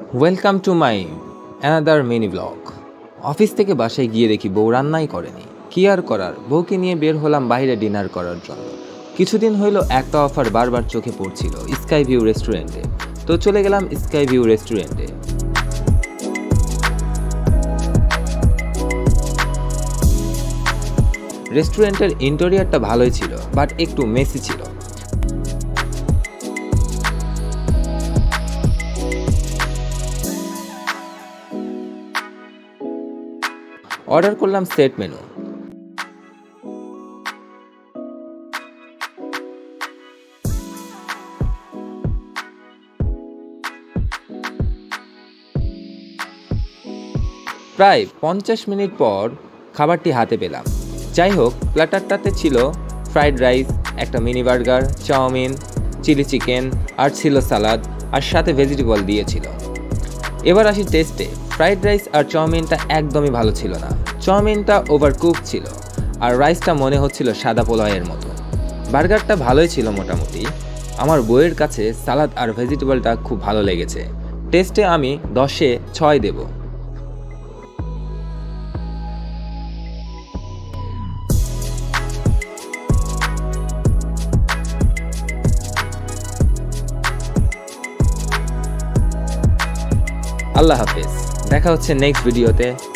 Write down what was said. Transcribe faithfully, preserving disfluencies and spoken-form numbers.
Welcome to my another mini blog. Office থেকে বাসায় গিয়ে দেখি বউ রান্নাই করেনি। কি আর করার, বউকে নিয়ে বের হলাম বাইরে ডিনার করার জন্য। কিছুদিন হইল একটা অফার বারবার চোখে পড়ছিল, স্কাই ভিউ রেস্টুরেন্টে। তো চলে গেলাম স্কাই ভিউ রেস্টুরেন্টে। রেস্টুরেন্টের ইন্টেরিয়রটা ভালোই ছিল, বাট একটু মেসি ছিল। অর্ডার করলাম সেট মেনু। প্রায় পঞ্চাশ মিনিট পর খাবারটি হাতে পেলাম। যাই হোক, প্ল্যাটারটাতে ছিল ফ্রাইড রাইস, একটা mini burger, chowmein, chilli chicken, আর ছিল সালাদ, আর সাথে ভেজিটেবল দিয়েছিল। এবার আসি টেস্টে। ফ্রাইড রাইস আর চাউমিনটা একদমই ভালো ছিল না। চাউমিনটা ওভারকুক ছিল, আর রাইসটা মনে হচ্ছিল সাদা পোলাওয়ের মতো। বার্গারটা ভালোই ছিল মোটামুটি। আমার বউয়ের কাছে সালাদ আর ভেজিটেবলটা খুব ভালো লেগেছে। টেস্টে আমি দশে ছয় দেব। আল্লাহ হাফেজ, দেখা হচ্ছে নেক্সট ভিডিওতে।